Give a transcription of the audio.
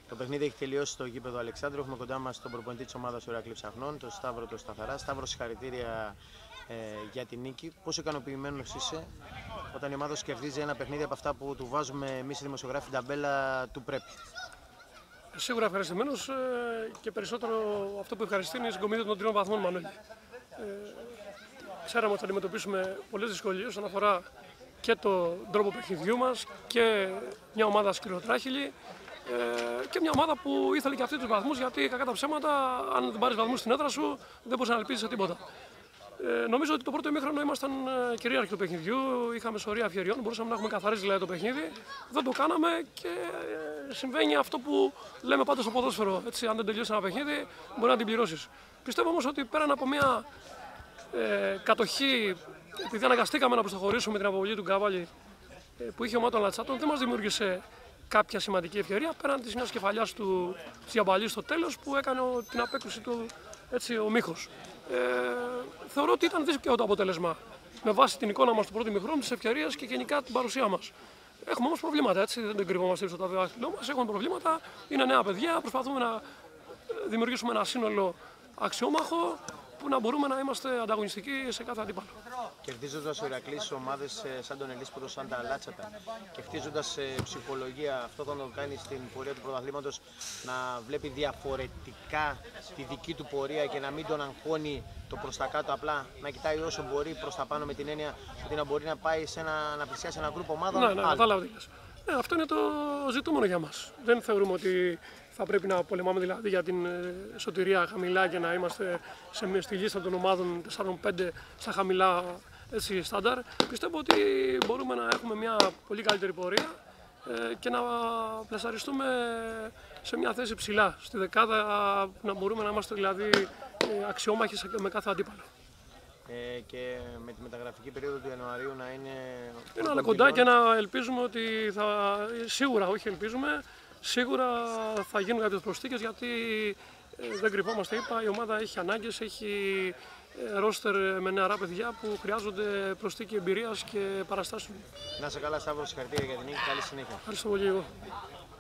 Το παιχνίδι έχει τελειώσει στο γήπεδο Αλεξάνδρου. Έχουμε κοντά μας τον προπονητή της ομάδας του Ηρακλείου Ψαχνών, τον Σταύρο τον Σταθαρά. Σταύρο, συγχαρητήρια για την νίκη. Πόσο ικανοποιημένος είσαι όταν η ομάδα σου κερδίζει ένα παιχνίδι από αυτά που του βάζουμε εμείς οι δημοσιογράφοι ταμπέλα του πρέπει? Σίγουρα ευχαριστημένος και περισσότερο αυτό που ευχαριστεί είναι η συγκομιδή των 3 βαθμών, Μανώλη. Ξέραμε ότι θα αντιμετωπίσουμε πολλές δυσκολίες όσον αφορά και τον τρόπο παιχνιδιού μας και μια ομάδα σκληροτράχυλη και μια ομάδα που ήθελε και αυτή τους βαθμούς, γιατί κακά τα ψέματα, αν δεν πάρεις βαθμούς στην έδρα σου, δεν μπορείς να ελπίζεις σε τίποτα. Νομίζω ότι το πρώτο ημίχρονο ήμασταν κυρίαρχοι του παιχνιδιού, είχαμε σωρία ευκαιριών, μπορούσαμε να έχουμε καθαρίσει δηλαδή το παιχνίδι. Δεν το κάναμε και συμβαίνει αυτό που λέμε πάντα στο ποδόσφαιρο. Έτσι, αν δεν τελειώσει ένα παιχνίδι, μπορεί να την πληρώσεις. Πιστεύω όμως ότι πέραν από μια κατοχή, επειδή αναγκαστήκαμε να προστοχωρήσουμε την αποβολή του Γκάβαλη που είχε ομάδα των Λατσάτων, δεν μας δημιούργησε κάποια σημαντική ευκαιρία πέραν της μιας κεφαλιάς του Τζιαμπαλή στο τέλος που έκανε την απέκρουση του έτσι, ο Μίχος. Θεωρώ ότι ήταν δίκαιο το αποτέλεσμα με βάση την εικόνα μας του πρώτου ημιχρόνου, τις ευκαιρίες και γενικά την παρουσία μας. Έχουμε όμως προβλήματα, έτσι, δεν το κρυβόμαστε στο δάχτυλό μας. Έχουμε προβλήματα, είναι νέα παιδιά, προσπαθούμε να δημιουργήσουμε ένα σύνολο αξιόμαχο που να μπορούμε να είμαστε ανταγωνιστικοί σε κάθε αντίπαλο. Κερδίζοντας ο Ηρακλής ομάδες σαν τον Ελίσποτο, σαν τα Λάτσατα και χτίζοντας ψυχολογία, αυτό θα τον κάνει στην πορεία του πρωταθλήματος να βλέπει διαφορετικά τη δική του πορεία και να μην τον αγχώνει το προς τα κάτω, απλά να κοιτάει όσο μπορεί προς τα πάνω με την έννοια ότι να μπορεί να πάει να πλησιάσει ένα γκρουπ ομάδων. Ναι, κατάλαβα. Αυτό είναι το ζητούμενο για μας. Δεν θεωρούμε ότι θα πρέπει να πολεμάμε δηλαδή για την σωτηρία χαμηλά και να είμαστε στη λίστα των ομάδων 4-5 στα χαμηλά έτσι, στάνταρ. Πιστεύω ότι μπορούμε να έχουμε μια πολύ καλύτερη πορεία και να πλασαριστούμε σε μια θέση ψηλά στη δεκάδα, να μπορούμε να είμαστε δηλαδή αξιόμαχοι με κάθε αντίπαλο. Και με τη μεταγραφική περίοδο του Ιανουαρίου να είναι κοντά και να ελπίζουμε ότι σίγουρα, όχι ελπίζουμε, σίγουρα θα γίνουν κάποιες προσθήκες, γιατί δεν κρυβόμαστε, είπα, η ομάδα έχει ανάγκες, έχει ρόστερ με νεαρά παιδιά που χρειάζονται προσθήκη εμπειρίας και παραστάσεων. Να σε καλά, Σταύρο, συγχαρητήρια για την νίκη, καλή συνέχεια. Ευχαριστώ πολύ εγώ.